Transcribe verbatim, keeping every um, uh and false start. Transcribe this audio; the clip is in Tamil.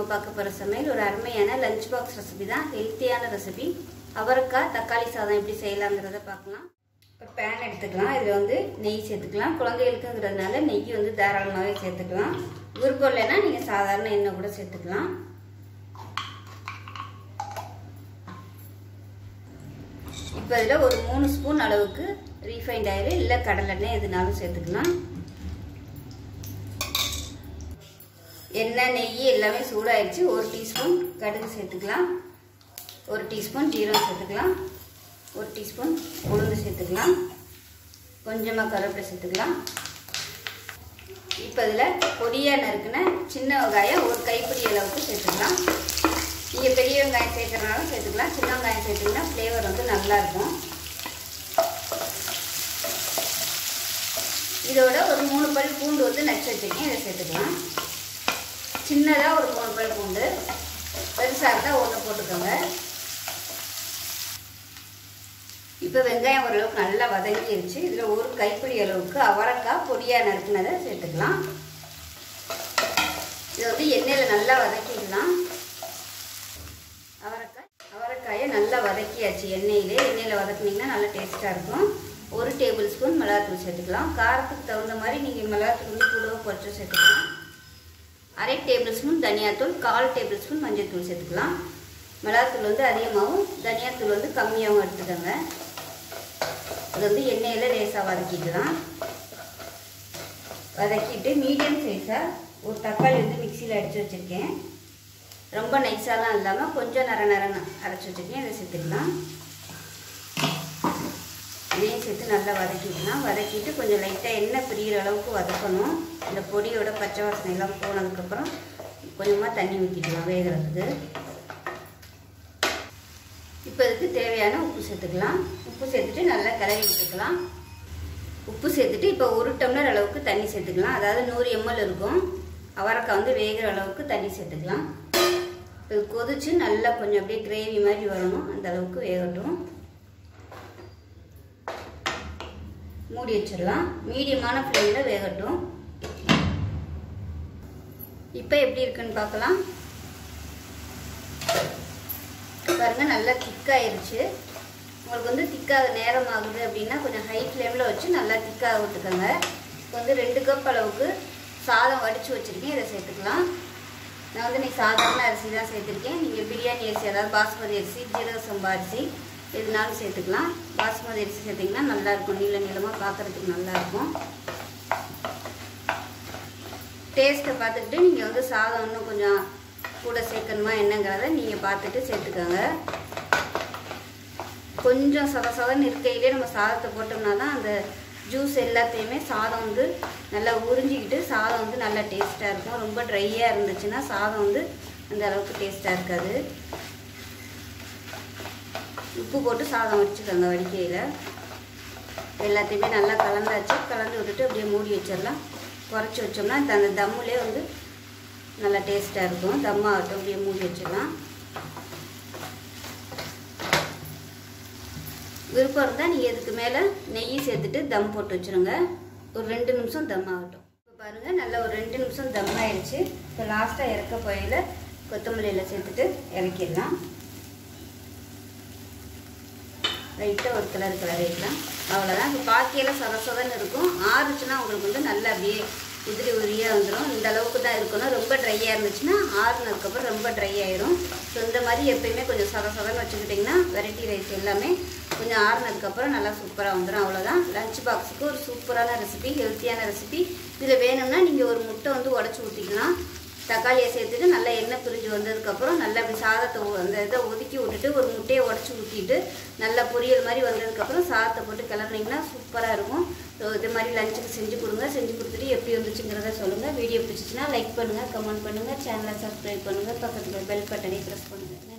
பார்க்க போகிற சமையல் ஒரு அருமையான லஞ்ச் பாக்ஸ் ரெசிபி தான். ஹெல்த்தியான ரெசிபி. அவரைக்காய் தக்காளி சாதம் எப்படி செய்யலாங்கிறத பார்க்கலாம். ஒரு பேன் எடுத்துக்கலாம். இதில் வந்து நெய் சேர்த்துக்கலாம். குழந்தைகளுக்குங்கிறதுனால நெய் வந்து தாராளமாகவே சேர்த்துக்கலாம். விருப்பம் இல்லைன்னா நீங்கள் சாதாரண எண்ணெய் கூட சேர்த்துக்கலாம். இப்போ இதில் ஒரு மூணு ஸ்பூன் அளவுக்கு ரீஃபைண்ட் ஆயில் இல்லை கடலெண்ணெய் எதுனாலும் சேர்த்துக்கலாம். எண்ணெய் நெய் எல்லாமே சூடாயிடுச்சு. ஒரு டீஸ்பூன் கடுகு சேர்த்துக்கலாம். ஒரு டீஸ்பூன் ஜீரகம் சேர்த்துக்கலாம். ஒரு டீஸ்பூன் உளுந்து சேர்த்துக்கலாம். கொஞ்சமாக கருவேப்பிலை சேர்த்துக்கலாம். இப்போ இதில் பொடியாக நறுக்குன சின்ன வெங்காயம் ஒரு கைப்பிடி அளவுக்கு சேர்த்துக்கலாம். நீங்கள் பெரிய வெங்காயம் சேர்க்குறதுனால சேர்த்துக்கலாம். சின்ன வெங்காயம் சேர்த்துக்கிங்கன்னா ஃப்ளேவர் வந்து நல்லாயிருக்கும். இதோட ஒரு மூணு பல் பூண்டு வந்து நச்சு வச்சுருக்கேன். இதை சேர்த்துக்கலாம். சின்னதாக ஒரு மூணு பல் பூண்டு, பெருசாக இருந்தால் ஒன்று போட்டுக்கோங்க. இப்போ வெங்காயம் ஓரளவுக்கு நல்லா வதங்கிடுச்சு. இதில் ஒரு கைப்பிடி அளவுக்கு அவரைக்காய் பொடியாக நறுக்குனதை சேர்த்துக்கலாம். இதை வந்து எண்ணெயில் நல்லா வதக்கிடலாம். அவரைக்காய் அவரைக்காயை நல்லா வதக்கியாச்சு எண்ணெயிலே. எண்ணெயில் வதக்குனீங்கன்னா நல்லா டேஸ்ட்டாக இருக்கும். ஒரு டேபிள் ஸ்பூன் மிளகாத்தூள் சேர்த்துக்கலாம். காரத்துக்கு தகுந்த மாதிரி நீங்கள் மிளகாத்தூள் வந்து கூடவோ குறைச்சோ சேர்த்துக்கலாம். அரை டேபிள் ஸ்பூன் தனியாத்தூள், கால் டேபிள் ஸ்பூன் மஞ்சள் தூள் சேர்த்துக்கலாம். மிளகாத்தூள் வந்து அதிகமாகவும் தனியாத்தூள் வந்து கம்மியாகவும் எடுத்துக்கோங்க. அது வந்து எண்ணெயில் லேசாக வதக்கிக்கலாம். வதக்கிட்டு மீடியம் சைஸாக ஒரு தக்காளி வந்து மிக்சியில் அடித்து வச்சுருக்கேன். ரொம்ப நைஸாலாம் இல்லாமல் கொஞ்சம் நர நரன்னு அரைச்சி வச்சுருக்கேன். இதை சேர்த்துக்கலாம். இதையும் சேர்த்து நல்லா வதக்கிக்கலாம். வதக்கிட்டு கொஞ்சம் லைட்டாக எண்ணெய் பிரிகிற அளவுக்கு வதக்கணும். இந்த பொடியோட பச்சை வாசனையெல்லாம் போனதுக்கப்புறம் கொஞ்சமாக தண்ணி ஊற்றிக்கலாம் வேகிறதுக்கு. இப்போ இதுக்கு தேவையான உப்பு சேர்த்துக்கலாம். உப்பு சேர்த்துட்டு நல்லா கிளறி விட்டுக்கலாம். உப்பு சேர்த்துட்டு இப்போ ஒரு டம்ளர் அளவுக்கு தண்ணி சேர்த்துக்கலாம். அதாவது நூறு எம்எல் இருக்கும். அவரைக்காய் வந்து வேகிற அளவுக்கு தண்ணி சேர்த்துக்கலாம். இது கொதிச்சு நல்லா கொஞ்சம் அப்படியே கிரேவி மாதிரி வரணும். அந்த அளவுக்கு வேகட்டும். மூடி வச்சிடலாம். மீடியமான ஃப்ளேமில் வேகட்டும். இப்போ எப்படி இருக்குன்னு பார்க்கலாம். பாருங்கள், நல்லா திக்காயிருச்சு. உங்களுக்கு வந்து திக்காக நேரம் ஆகுது அப்படின்னா கொஞ்சம் ஹை ஃப்ளேமில் வச்சு நல்லா திக்காக விட்டுக்கோங்க. இப்போ வந்து ரெண்டு கப் அளவுக்கு சாதம் வடித்து வச்சுருக்கேன். இதை சேர்த்துக்கலாம். நான் வந்து இன்றைக்கி சாதாரண அரிசி தான் சேர்த்துருக்கேன். நீங்கள் பிரியாணி அரிசி, அதாவது பாஸ்மதி அரிசி, ஜீரக சம்பா அரிசி எதுனாலும் சேர்த்துக்கலாம். பாஸ்மதி அரிசி சேர்த்திங்கன்னா நல்லாயிருக்கும். நீள நீளமாக பார்க்குறதுக்கு நல்லாயிருக்கும். டேஸ்ட்டை பார்த்துக்கிட்டு நீங்கள் வந்து சாதம் இன்னும் கொஞ்சம் கூட சேர்க்கணுமா என்னங்கிறத நீங்கள் பார்த்துட்டு சேர்த்துக்கோங்க. கொஞ்சம் சத சதன்னு இருக்கையிலே நம்ம சாதத்தை போட்டோம்னா தான் அந்த ஜூஸ் எல்லாத்தையுமே சாதம் வந்து நல்லா உறிஞ்சிக்கிட்டு சாதம் வந்து நல்லா டேஸ்ட்டாக இருக்கும். ரொம்ப ட்ரையாக இருந்துச்சுன்னா சாதம் வந்து அந்த அளவுக்கு டேஸ்ட்டாக இருக்காது. உப்பு போட்டு சாதம் வச்சுக்கோங்க. வடிக்கையில் எல்லாத்தையுமே நல்லா கலந்தாச்சு. கலந்து விட்டுட்டு அப்படியே மூடி வச்சிடலாம். குறைச்சி வச்சோம்னா அந்த தம்முலே வந்து நல்லா டேஸ்ட்டாக இருக்கும். தம்மாகட்டும். அப்படியே மூடி வச்சிடலாம். விருப்பம் இருந்தால் நீங்கள் இதுக்கு மேலே நெய் சேர்த்துட்டு தம் போட்டு வச்சுருங்க. ஒரு ரெண்டு நிமிஷம் தம் ஆகட்டும். இப்போ பாருங்கள், நல்லா ஒரு ரெண்டு நிமிஷம் தம் ஆயிடுச்சு. இப்போ லாஸ்ட்டாக இறக்க போயில கொத்தமல்லியில் சேர்த்துட்டு இறக்கிடலாம். லைட்டாக ஒரு கலர் கலரிடலாம். அவ்வளோதான். இப்போ பாக்கியெல்லாம் சத சதன்னு இருக்கும். ஆறுச்சுன்னா உங்களுக்கு வந்து நல்லா அப்படியே உதிரி உதிரியாக வந்துடும். இந்த அளவுக்கு தான் இருக்கணும். ரொம்ப ட்ரையாக இருந்துச்சுன்னா ஆறுனதுக்கப்புறம் ரொம்ப ட்ரை ஆயிரும். ஸோ இந்த மாதிரி எப்பயுமே கொஞ்சம் சத சதன்னு வச்சுக்கிட்டிங்கன்னா வெரைட்டி ரைஸ் எல்லாமே கொஞ்சம் ஆறுனதுக்கப்புறம் நல்லா சூப்பராக வந்துடும். அவ்வளோதான். லஞ்ச் பாக்ஸுக்கு ஒரு சூப்பரான ரெசிபி, ஹெல்த்தியான ரெசிபி. இதில் வேணும்னா நீங்கள் ஒரு முட்டை வந்து உடச்சி ஊற்றிக்கலாம். தக்காளியை சேர்த்துட்டு நல்லா எண்ணெய் பிரிஞ்சு வந்ததுக்கப்புறம் நல்லா அப்படி சாதத்தை அந்த இதை ஒதுக்கி விட்டுட்டு ஒரு முட்டையை உடச்சி ஊற்றிட்டு நல்லா பொரியல் மாதிரி வந்ததுக்கப்புறம் சாதத்தை போட்டு கிளறினீங்கன்னா சூப்பராக இருக்கும். ஸோ இது மாதிரி லஞ்சுக்கு செஞ்சு கொடுங்க. செஞ்சு கொடுத்துட்டு எப்படி வந்துச்சுங்கிறத சொல்லுங்கள். வீடியோ பிடிச்சிச்சின்னா லைக் பண்ணுங்கள், கமெண்ட் பண்ணுங்கள், சேனலை சப்ஸ்கிரைப் பண்ணுங்கள், பக்கத்தில் பெல் பட்டனை ப்ரெஸ் பண்ணுங்கள்.